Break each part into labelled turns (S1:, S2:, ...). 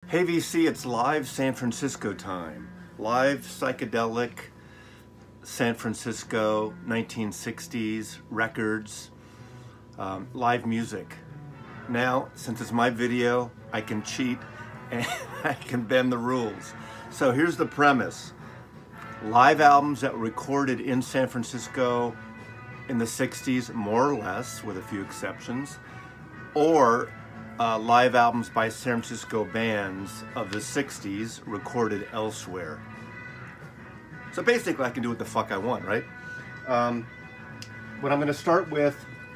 S1: Hey VC, it's live San Francisco time. Live psychedelic San Francisco 1960s records, live music. Now, since it's my video, I can cheat and I can bend the rules. So here's the premise. Live albums that were recorded in San Francisco in the 60s, more or less, with a few exceptions, or live albums by San Francisco bands of the 60s recorded elsewhere. So basically I can do what the fuck I want, right? What I'm going to start with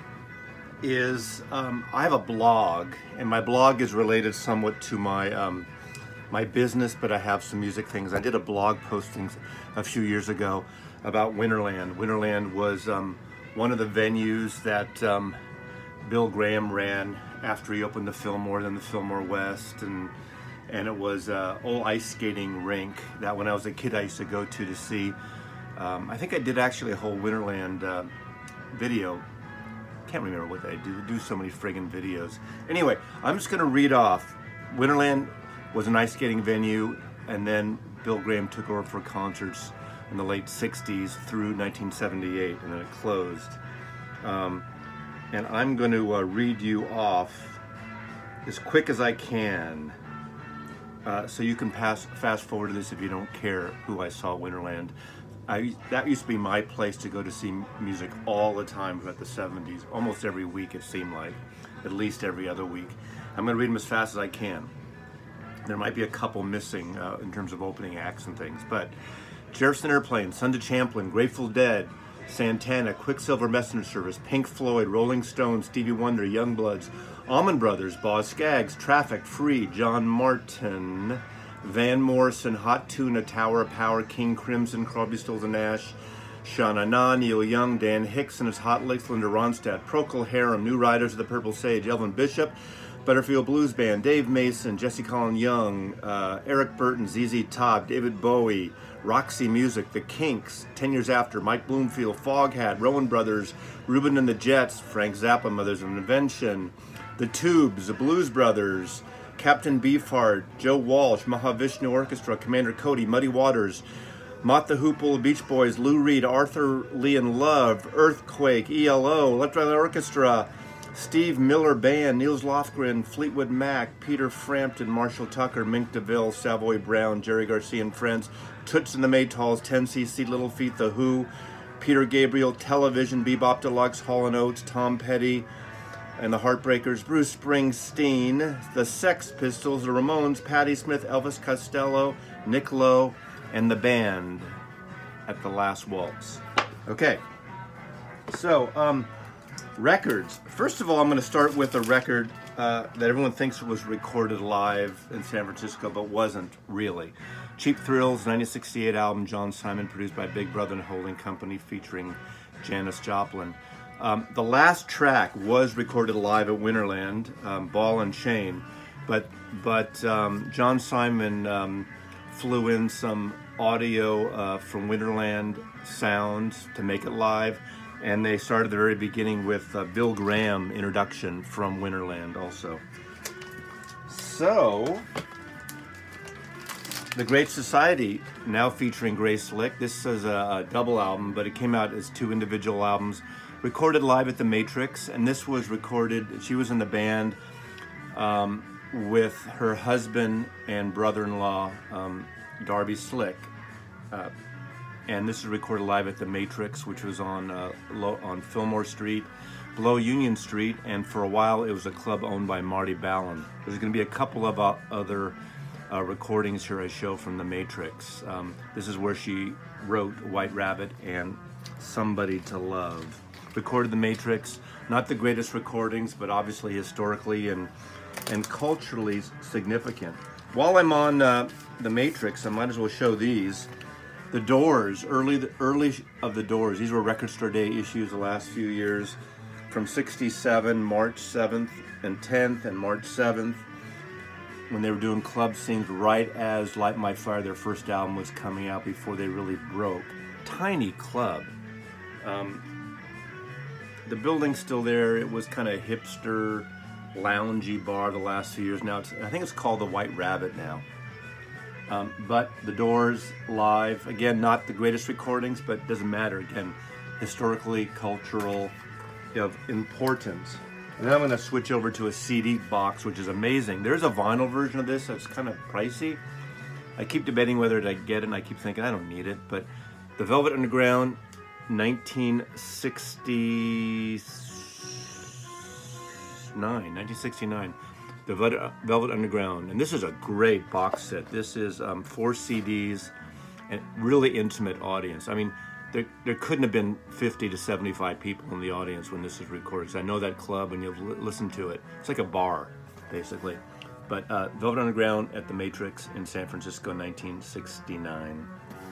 S1: is I have a blog, and my blog is related somewhat to my my business, but I have some music things. I did a blog posting a few years ago about Winterland. Winterland was one of the venues that Bill Graham ran after he opened the Fillmore, then the Fillmore West, and it was an old ice skating rink that when I was a kid I used to go to see. I think I did actually a whole Winterland video. Can't remember what I do so many friggin' videos. Anyway, I'm just gonna read off. Winterland was an ice skating venue, and then Bill Graham took over for concerts in the late 60s through 1978, and then it closed. And I'm going to read you off as quick as I can, so you can fast forward to this if you don't care who I saw at Winterland. That used to be my place to go to see music all the time throughout the 70s, almost every week it seemed like, at least every other week. I'm going to read them as fast as I can. There might be a couple missing in terms of opening acts and things, but Jefferson Airplane, Son of Champlin, Grateful Dead, Santana, Quicksilver Messenger Service, Pink Floyd, Rolling Stones, Stevie Wonder, Youngbloods, Allman Brothers, Boz Scaggs, Traffic, Free, John Martin, Van Morrison, Hot Tuna, Tower of Power, King Crimson, Crosby, Stills and Nash, Sha-Na Na, Neil Young, Dan Hicks and his Hot Licks, Linda Ronstadt, Procol Harum, New Riders of the Purple Sage, Elvin Bishop, Butterfield Blues Band, Dave Mason, Jesse Colin Young, Eric Burton, ZZ Top, David Bowie, Roxy Music, The Kinks, 10 Years After, Mike Bloomfield, Foghat, Rowan Brothers, Reuben and the Jets, Frank Zappa, Mothers of Invention, The Tubes, The Blues Brothers, Captain Beefheart, Joe Walsh, Mahavishnu Orchestra, Commander Cody, Muddy Waters, Mott the Hoople, Beach Boys, Lou Reed, Arthur Lee and Love, Earthquake, ELO, Electric Light Orchestra, Steve Miller Band, Niels Lofgren, Fleetwood Mac, Peter Frampton, Marshall Tucker, Mink DeVille, Savoy Brown, Jerry Garcia and Friends, Toots and the Maytals, 10cc, Little Feat, The Who, Peter Gabriel, Television, Bebop Deluxe, Hall & Oates, Tom Petty and the Heartbreakers, Bruce Springsteen, the Sex Pistols, the Ramones, Patti Smith, Elvis Costello, Nick Lowe, and the band at the Last Waltz. Okay, so records. First of all, I'm going to start with a record that everyone thinks was recorded live in San Francisco, but wasn't really. Cheap Thrills, 1968 album, John Simon, produced by Big Brother and Holding Company, featuring Janis Joplin. The last track was recorded live at Winterland, Ball and Chain, but John Simon flew in some audio from Winterland sounds to make it live. And they started at the very beginning with Bill Graham introduction from Winterland also. So, The Great Society, now featuring Grace Slick. This is a double album, but it came out as two individual albums. Recorded live at the Matrix, and this was recorded, she was in the band with her husband and brother-in-law, Darby Slick. And this is recorded live at the Matrix, which was on Fillmore Street, below Union Street, and for a while it was a club owned by Marty Ballin. There's going to be a couple of other recordings here I show from the Matrix. This is where she wrote White Rabbit and Somebody to Love. Recorded the Matrix, not the greatest recordings, but obviously historically and culturally significant. While I'm on the Matrix, I might as well show these. The Doors, early of the Doors. These were Record Store Day issues the last few years, from '67, March 7th and 10th, and March 7th, when they were doing club scenes right as Light My Fire, their first album, was coming out before they really broke. Tiny club. The building's still there. It was kind of hipster, loungy bar the last few years. Now I think it's called the White Rabbit now. But the Doors live, again, not the greatest recordings, but it doesn't matter. Again, historically, cultural, of importance. And then I'm going to switch over to a CD box, which is amazing. There's a vinyl version of this that's kind of pricey. I keep debating whether to get it, and I keep thinking I don't need it. But the Velvet Underground, 1969. The Velvet Underground, and this is a great box set. This is 4 CDs and really intimate audience. I mean, there couldn't have been 50 to 75 people in the audience when this is recorded. So I know that club, and you'll listen to it. It's like a bar, basically. But Velvet Underground at the Matrix in San Francisco, 1969.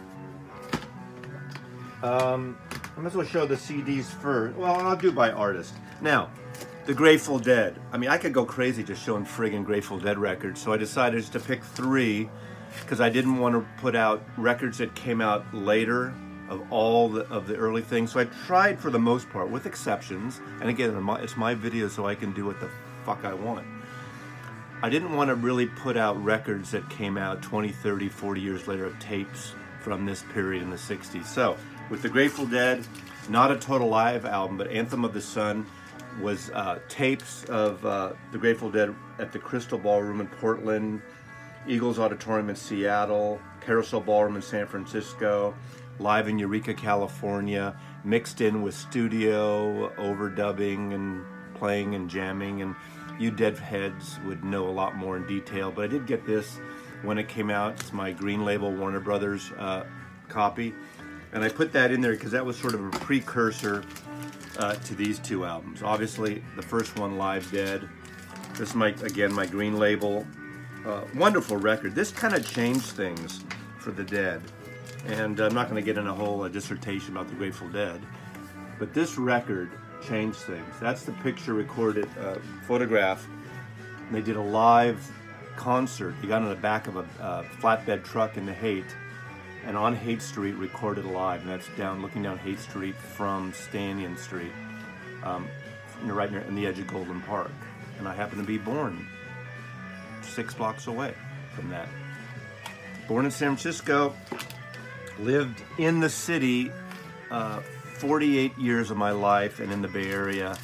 S1: I might as well show the CDs first. Well, I'll do by artist. Now, the Grateful Dead. I mean, I could go crazy just showing friggin' Grateful Dead records, so I decided just to pick 3 because I didn't want to put out records that came out later of all of the early things. So I tried, for the most part, with exceptions, and again, it's my video, so I can do what the fuck I want. I didn't want to really put out records that came out 20, 30, 40 years later of tapes from this period in the 60s. So, with the Grateful Dead, not a total live album, but Anthem of the Sun was tapes of the Grateful Dead at the Crystal Ballroom in Portland, Eagles Auditorium in Seattle, Carousel Ballroom in San Francisco, live in Eureka, California, mixed in with studio, overdubbing and playing and jamming, and you deadheads would know a lot more in detail, but I did get this when it came out. It's my Green Label Warner Brothers copy, and I put that in there because that was sort of a precursor to these 2 albums. Obviously, the first one, Live Dead. This is my Green Label. Wonderful record. This kind of changed things for the Dead. And I'm not going to get in a whole dissertation about the Grateful Dead, but this record changed things. That's the picture recorded, photograph. And they did a live concert. They got on the back of a flatbed truck in the Haight, and on Haight Street recorded live, and that's looking down Haight Street from Stanion Street, right near in the edge of Golden Park. And I happen to be born 6 blocks away from that. Born in San Francisco, lived in the city 48 years of my life, and in the Bay Area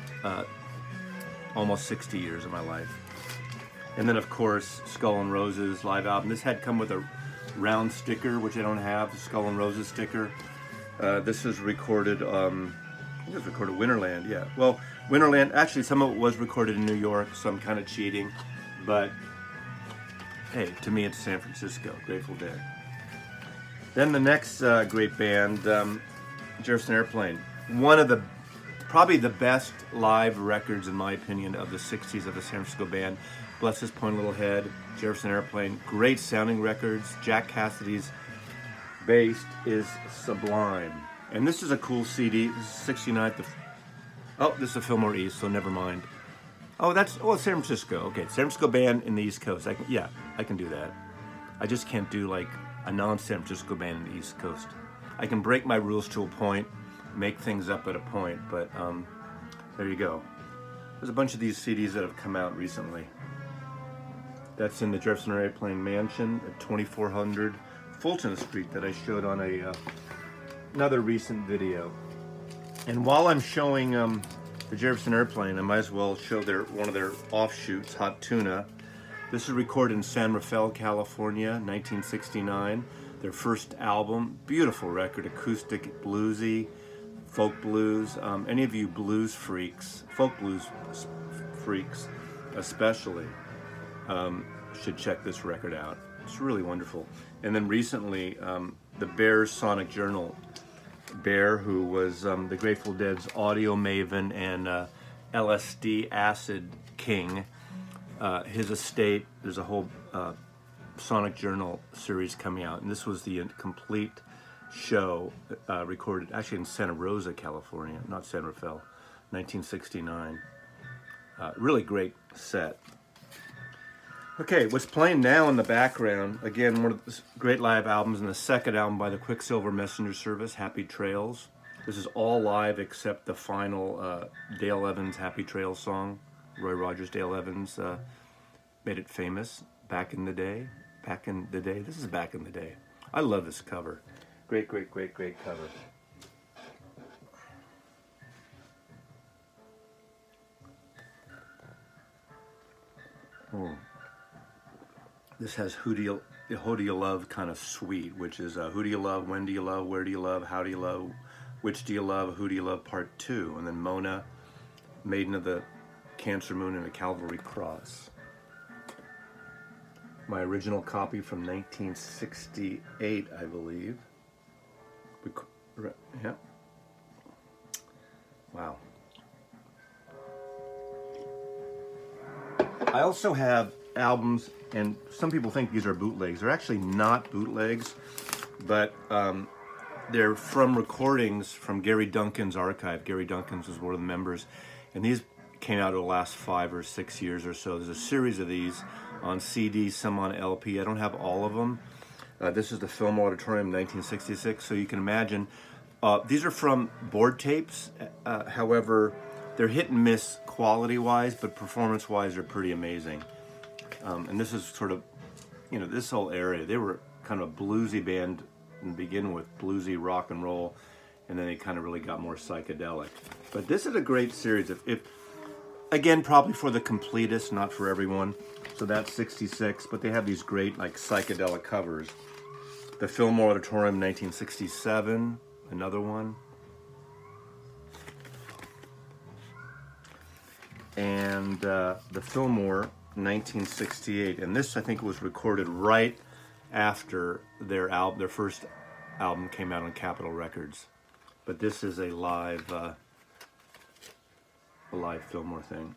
S1: almost 60 years of my life. And then, of course, Skull and Roses live album. This had come with a round sticker, which I don't have, the Skull and Roses sticker. This is recorded, I think it was recorded Winterland, yeah. Well, Winterland, actually some of it was recorded in New York, so I'm kind of cheating. But, hey, to me it's San Francisco, Grateful Dead. Then the next great band, Jefferson Airplane. One of the, probably the best live records, in my opinion, of the 60s of the San Francisco band. Bless His Pointy Little Head, Jefferson Airplane, great sounding records. Jack Cassidy's bass is sublime. And this is a cool CD. This is 69th. Oh, this is a Fillmore East, so never mind. Oh, it's San Francisco. Okay, San Francisco band in the East Coast. I can do that. I just can't do like a non-San Francisco band in the East Coast. I can break my rules to a point, make things up at a point, but there you go. There's a bunch of these CDs that have come out recently. That's in the Jefferson Airplane Mansion at 2400 Fulton Street that I showed on another recent video. And while I'm showing the Jefferson Airplane, I might as well show one of their offshoots, Hot Tuna. This is recorded in San Rafael, California, 1969. Their first album, beautiful record, acoustic, bluesy, folk blues. Any of you blues freaks, folk blues freaks especially, should check this record out. It's really wonderful. And then recently, the Bears Sonic Journal. Bear, who was the Grateful Dead's audio maven and LSD acid king, his estate, there's a whole Sonic Journal series coming out, and this was the complete show recorded actually in Santa Rosa, California, not San Rafael, 1969. Really great set. Okay, what's playing now in the background, again, one of the great live albums, and the second album by the Quicksilver Messenger Service, Happy Trails. This is all live except the final Dale Evans Happy Trails song, Roy Rogers, Dale Evans made it famous back in the day. Back in the day. This is back in the day. I love this cover. Great, great, great, great cover. Oh. This has Who Do You Love kind of sweet, which is Who Do You Love, When Do You Love, Where Do You Love, How Do You Love, Which Do You Love, Who Do You Love, Part 2. And then Mona, Maiden of the Cancer Moon and a Calvary Cross. My original copy from 1968, I believe. Yeah. Wow. I also have albums, and some people think these are bootlegs. They're actually not bootlegs, but they're from recordings from Gary Duncan's archive. Gary Duncan's was one of the members, and these came out over the last 5 or 6 years or so. There's a series of these on CD, some on LP. I don't have all of them. This is the Fillmore Auditorium, 1966, so you can imagine. These are from board tapes, however, they're hit and miss quality-wise, but performance-wise, they're pretty amazing. And this is sort of, you know, this whole area, they were kind of a bluesy band to begin with, bluesy rock and roll, and then they kind of really got more psychedelic. But this is a great series. If again, probably for the completists, not for everyone. So that's 66, but they have these great, like, psychedelic covers. The Fillmore Auditorium, 1967, another one. And the Fillmore, 1968, and this I think was recorded right after their first album came out on Capitol Records. But this is a live Fillmore thing.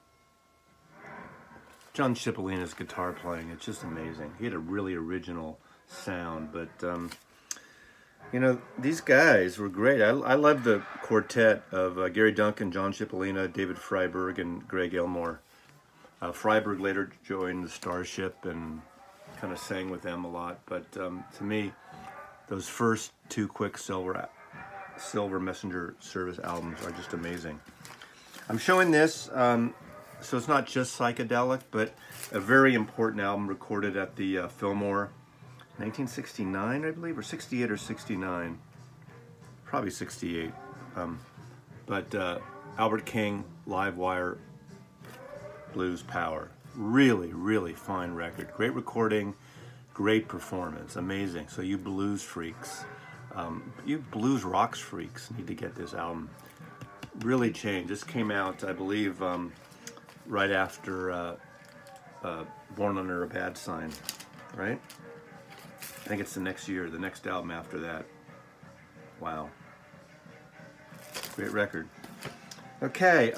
S1: John Cipollina's guitar playing, it's just amazing. He had a really original sound, but you know, these guys were great. I love the quartet of Gary Duncan, John Cipollina, David Freiberg, and Greg Elmore. Freiberg later joined the Starship and kind of sang with them a lot, but to me, those first 2 Quicksilver Messenger Service albums are just amazing. I'm showing this, so it's not just psychedelic, but a very important album recorded at the Fillmore, 1969, I believe, or 68 or 69, probably 68. But Albert King, Live Wire, Blues Power. Really, really fine record. Great recording, great performance, amazing. So you blues freaks, you blues rocks freaks need to get this album. Really changed. This came out, I believe, right after Born Under a Bad Sign, right? I think it's the next year, the next album after that. Wow. Great record. Okay,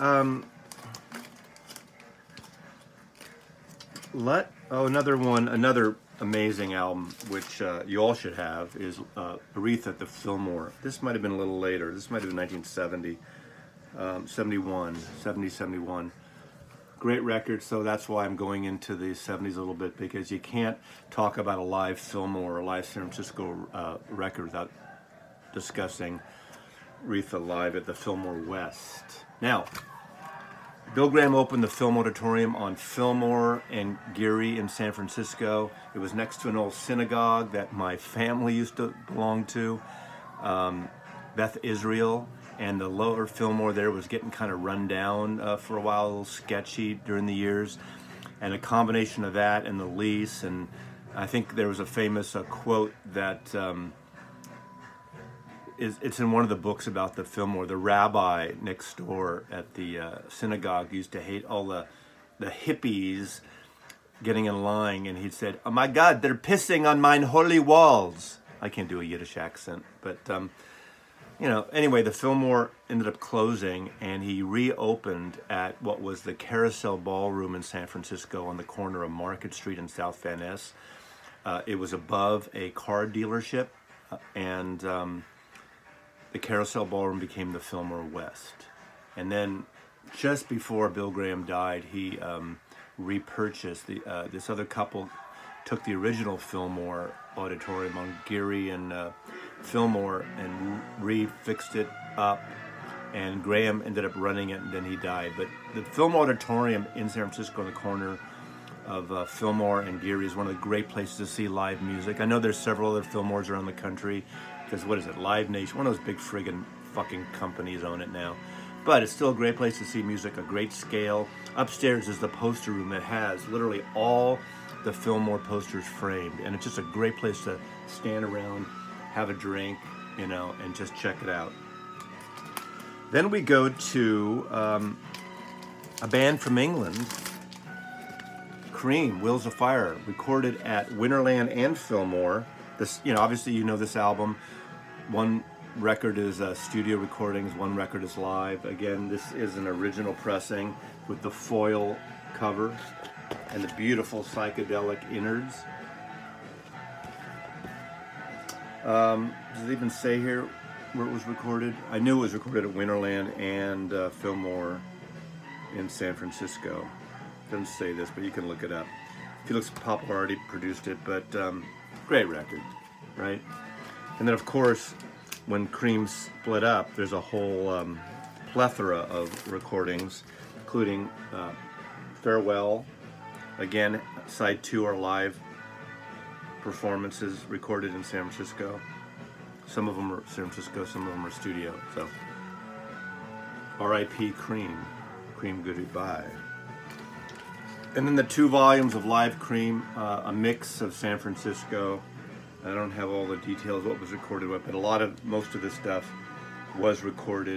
S1: another amazing album, which you all should have, is Aretha at the Fillmore. This might have been a little later. This might have been 1970, 71. Great record, so that's why I'm going into the 70s a little bit, because you can't talk about a live Fillmore or a live San Francisco record without discussing Aretha live at the Fillmore West. Now, Bill Graham opened the Fillmore Auditorium on Fillmore and Geary in San Francisco. It was next to an old synagogue that my family used to belong to, Beth Israel. And the lower Fillmore there was getting kind of run down for a while, a little sketchy during the years. And a combination of that and the lease, and I think there was a famous quote that it's in one of the books about the Fillmore. The rabbi next door at the synagogue used to hate all the hippies getting in line, and he'd said, "Oh my God, they're pissing on mine holy walls." I can't do a Yiddish accent, but you know, anyway, the Fillmore ended up closing, and he reopened at what was the Carousel Ballroom in San Francisco on the corner of Market Street and South Van Ness. It was above a car dealership, and the Carousel Ballroom became the Fillmore West. And then just before Bill Graham died, he repurchased this other couple took the original Fillmore Auditorium on Geary and Fillmore and refixed it up and Graham ended up running it, and then he died. But the Fillmore Auditorium in San Francisco, on the corner of Fillmore and Geary, is one of the great places to see live music. I know there's several other Fillmores around the country, because what is it, Live Nation, one of those big friggin' fucking companies own it now. But it's still a great place to see music, a great scale. Upstairs is the poster room that has literally all the Fillmore posters framed, and it's just a great place to stand around, have a drink, you know, and just check it out. Then we go to a band from England, Cream, Wheels of Fire, recorded at Winterland and Fillmore. This, you know, obviously you know this album. One record is studio recordings, one record is live. Again, this is an original pressing with the foil cover and the beautiful psychedelic innards. Does it even say here where it was recorded? I knew it was recorded at Winterland and Fillmore in San Francisco. Doesn't say this, but you can look it up. Felix Poplar already produced it, but great record, right? And then, of course, when Cream split up, there's a whole plethora of recordings, including Farewell. Again, side 2 are live performances recorded in San Francisco. Some of them are San Francisco, some of them are studio. So, R.I.P. Cream. Cream goodbye. And then the 2 volumes of Live Cream, a mix of San Francisco. I don't have all the details what was recorded with, but most of this stuff was recorded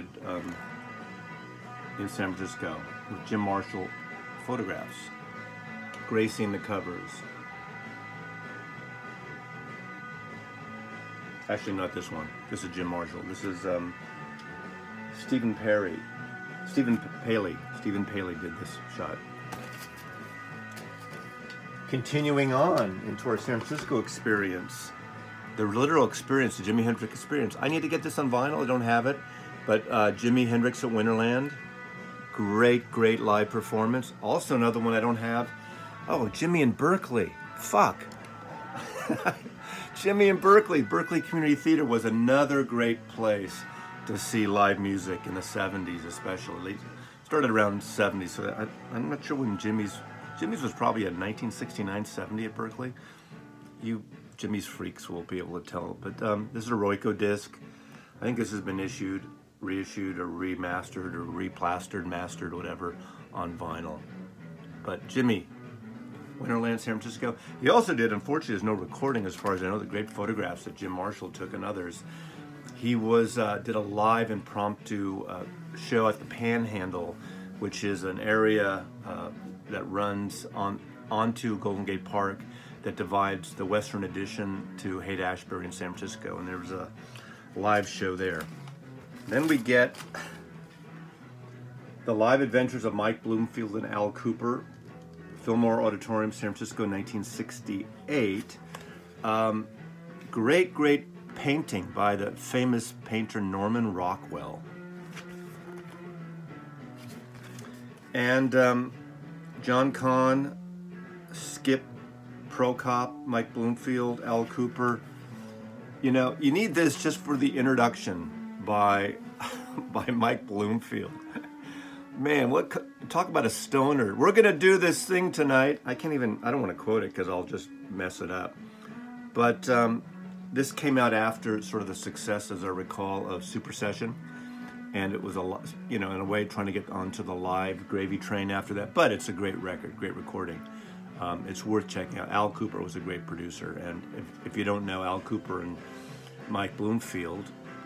S1: in San Francisco with Jim Marshall photographs, gracing the covers. Actually, not this one. This is Jim Marshall. This is Stephen Paley. Stephen Paley did this shot. Continuing on into our San Francisco experience, the literal experience, the Jimi Hendrix experience. I need to get this on vinyl. I don't have it, but Jimi Hendrix at Winterland, great live performance. Also another one I don't have. Oh, Jimmy in Berkeley. Fuck. Jimmy in Berkeley. Berkeley Community Theater was another great place to see live music in the 70s, especially. It started around 70, so I'm not sure when Jimmy's was probably at 1969, 70 at Berkeley. You Jimmy's freaks will be able to tell. But this is a Royco disc. I think this has been issued, reissued, or remastered, or replastered, mastered, whatever, on vinyl. But Jimmy, Winterland, San Francisco. He also did, unfortunately, there's no recording as far as I know, the great photographs that Jim Marshall took and others. He did a live impromptu show at the Panhandle, which is an area that runs onto Golden Gate Park that divides the western addition to Haight-Ashbury in San Francisco, and there was a live show there. Then we get the live adventures of Mike Bloomfield and Al Cooper, Fillmore Auditorium, San Francisco, 1968. Great painting by the famous painter Norman Rockwell. And John Kahn, Skip Prokop, Mike Bloomfield, Al Cooper. You know, you need this just for the introduction by Mike Bloomfield. Man, talk about a stoner. We're gonna do this thing tonight. I don't want to quote it because I'll just mess it up. But this came out after sort of the success, as I recall, of Super Session. And it was a lot, you know, in a way trying to get onto the live gravy train after that. But it's a great record, great recording. It's worth checking out. Al Cooper was a great producer. And if you don't know Al Cooper and Mike Bloomfield,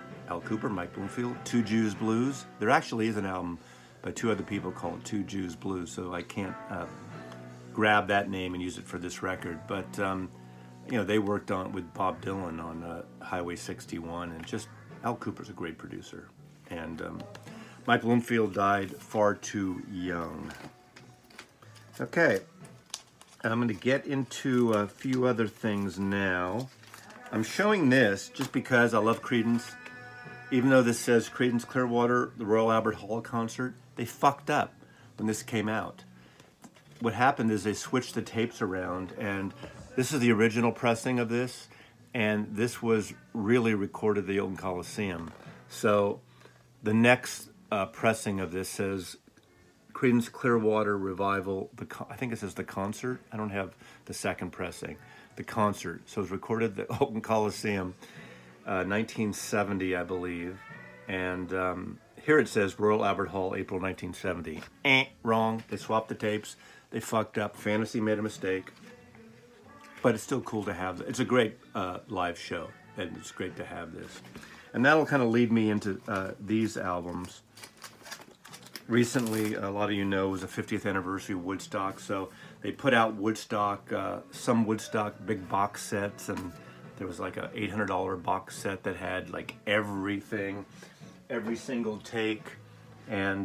S1: Two Jews Blues. There actually is an album by 2 other people called Two Jews Blues. So I can't grab that name and use it for this record. But, you know, they worked on with Bob Dylan on Highway 61. And just, Al Cooper's a great producer. And Mike Bloomfield died far too young. Okay, I'm going to get into a few other things now. I'm showing this just because I love Creedence. Even though this says Creedence Clearwater, the Royal Albert Hall concert, they fucked up when this came out. What happened is they switched the tapes around, and this is the original pressing of this, and this was really recorded at the Oakland Coliseum. So the next pressing of this says Creedence Clearwater Revival. I think it says the concert. I don't have the second pressing. The concert. So it was recorded at the Oakland Coliseum, 1970, I believe. And here it says Royal Albert Hall, April 1970. Wrong. They swapped the tapes. They fucked up. Fantasy made a mistake. But it's still cool to have. It's a great live show, and it's great to have this. And that'll kind of lead me into these albums. Recently, a lot of you know, was the 50th anniversary of Woodstock, so they put out Woodstock, some Woodstock big box sets, and there was like a $800 box set that had like everything, every single take, and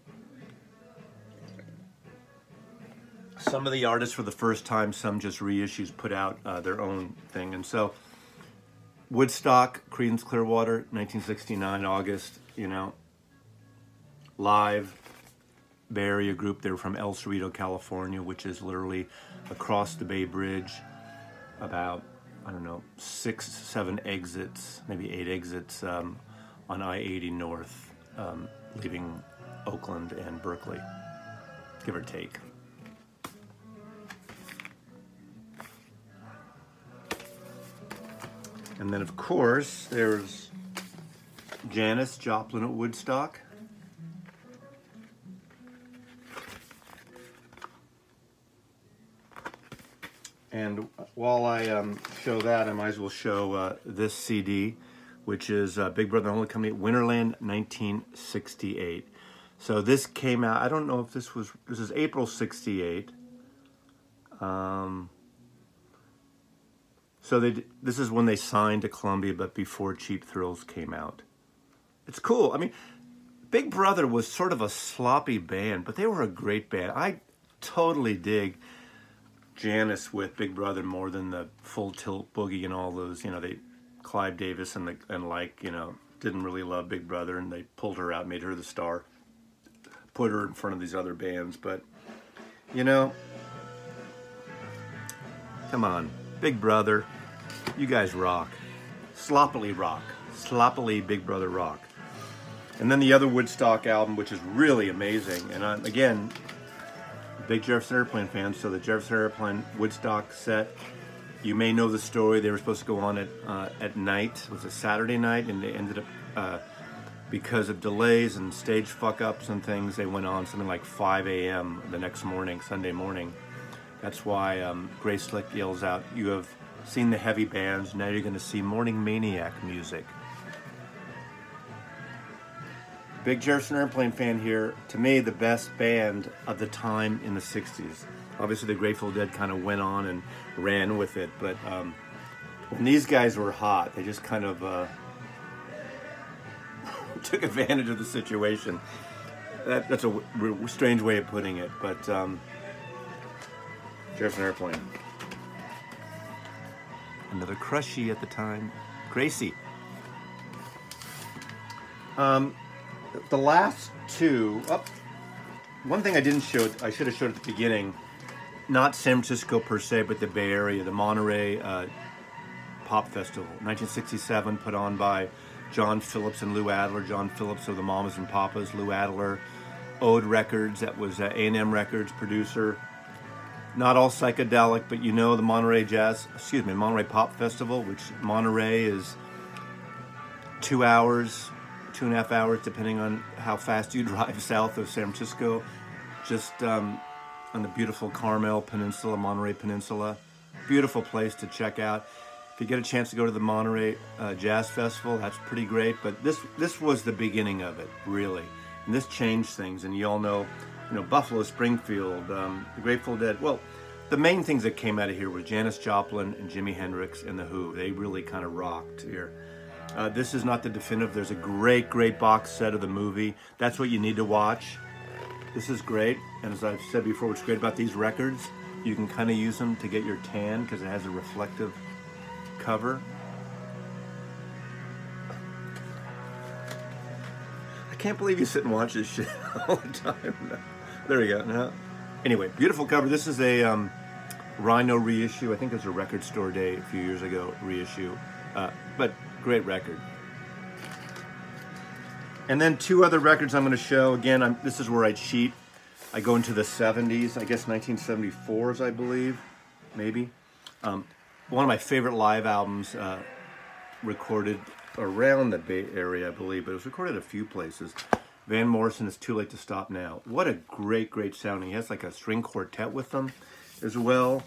S1: some of the artists for the first time, some just reissues, put out their own thing. And so Woodstock, Creedence Clearwater, 1969, August, you know, live, Bay Area group. They were from El Cerrito, California, which is literally across the Bay Bridge, about, I don't know, 6, 7 exits, maybe 8 exits on I-80 North, leaving Oakland and Berkeley, give or take. And then, of course, there's Janis Joplin at Woodstock. And while I show that, I might as well show this CD, which is Big Brother Only Company, Winterland, 1968. So this came out, I don't know if this is April 68. So this is when they signed to Columbia, but before Cheap Thrills came out. It's cool. I mean, Big Brother was sort of a sloppy band, but they were a great band. I totally dig Janis with Big Brother more than the Full Tilt Boogie and all those. You know, Clive Davis and like, you know, didn't really love Big Brother, and they pulled her out, made her the star, put her in front of these other bands. But, you know, come on. Big Brother, you guys rock. Sloppily Big Brother rock. And then the other Woodstock album, which is really amazing. And again, big Jefferson Airplane fan, so the Jefferson Airplane Woodstock set, you may know the story. They were supposed to go on at night. It was a Saturday night, and they ended up, because of delays and stage fuck-ups and things, they went on something like 5 a.m. the next morning, Sunday morning. That's why Grace Slick yells out, "You have seen the heavy bands, now you're going to see Morning Maniac music." Big Jefferson Airplane fan here. To me, the best band of the time in the 60s. Obviously, the Grateful Dead kind of went on and ran with it, but when these guys were hot, they just kind of took advantage of the situation. That's a strange way of putting it, but Jefferson Airplane. Another crushie at the time, Gracie. The last two, one thing I didn't show, I should have showed at the beginning, not San Francisco per se, but the Bay Area, the Monterey Pop Festival, 1967, put on by John Phillips and Lou Adler. John Phillips of the Mamas and Papas, Lou Adler, Ode Records, that was A&M Records producer. Not all psychedelic, but you know the Monterey Pop Festival, which Monterey is 2 hours, 2.5 hours, depending on how fast you drive south of San Francisco, just on the beautiful Carmel Peninsula, Monterey Peninsula. Beautiful place to check out. If you get a chance to go to the Monterey Jazz Festival, that's pretty great. But this was the beginning of it, really. And this changed things. And you all know, Buffalo Springfield, the Grateful Dead. Well, the main things that came out of here were Janis Joplin and Jimi Hendrix and The Who. They really kind of rocked here. This is not the definitive. There's a great, great box set of the movie. That's what you need to watch. This is great. And as I've said before, what's great about these records, you can kind of use them to get your tan because it has a reflective cover. I can't believe you sit and watch this shit all the time. There we go. No. Anyway, beautiful cover. This is a Rhino reissue. I think it was a Record Store Day a few years ago reissue. But great record. And then two other records I'm going to show. Again, this is where I cheat. I go into the 70s, I guess 1974s, I believe, maybe. One of my favorite live albums recorded around the Bay Area, I believe, but it was recorded a few places. Van Morrison, It's Too Late to Stop Now. What a great, great sounding. He has like a string quartet with them as well.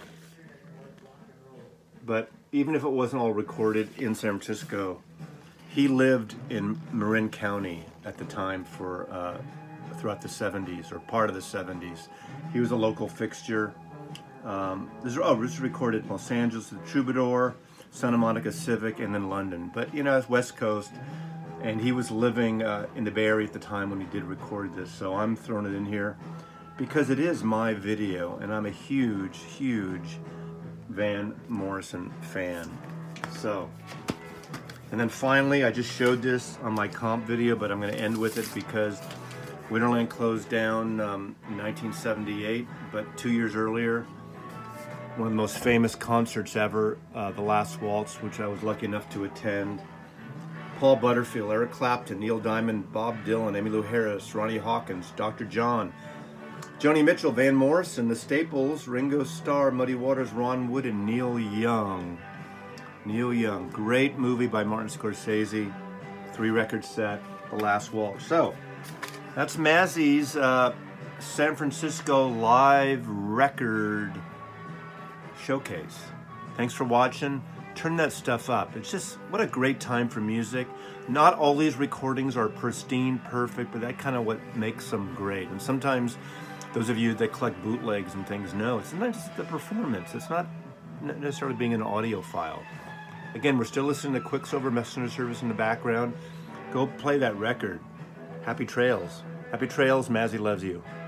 S1: But even if it wasn't all recorded in San Francisco, he lived in Marin County at the time for throughout the 70s, or part of the 70s. He was a local fixture. This was recorded in Los Angeles, the Troubadour, Santa Monica Civic, and then London. But, you know, it's West Coast, and he was living in the Bay Area at the time when he did record this. So I'm throwing it in here because it is my video, and I'm a huge, huge Van Morrison fan. So, and then finally, I just showed this on my comp video, but I'm going to end with it because Winterland closed down in 1978, but 2 years earlier, one of the most famous concerts ever, The Last Waltz, which I was lucky enough to attend. Paul Butterfield, Eric Clapton, Neil Diamond, Bob Dylan, Emmylou Harris, Ronnie Hawkins, Dr. John, Joni Mitchell, Van Morrison, The Staples, Ringo Starr, Muddy Waters, Ron Wood, and Neil Young. Neil Young, great movie by Martin Scorsese, 3-record set, The Last Waltz. So, that's Mazzy's San Francisco live record showcase. Thanks for watching. Turn that stuff up. It's just, what a great time for music. Not all these recordings are pristine, perfect, but that kind of what makes them great. And sometimes those of you that collect bootlegs and things know, sometimes it's the performance. It's not necessarily being an audio file. Again, we're still listening to Quicksilver Messenger Service in the background. Go play that record. Happy trails. Happy trails. Mazzy loves you.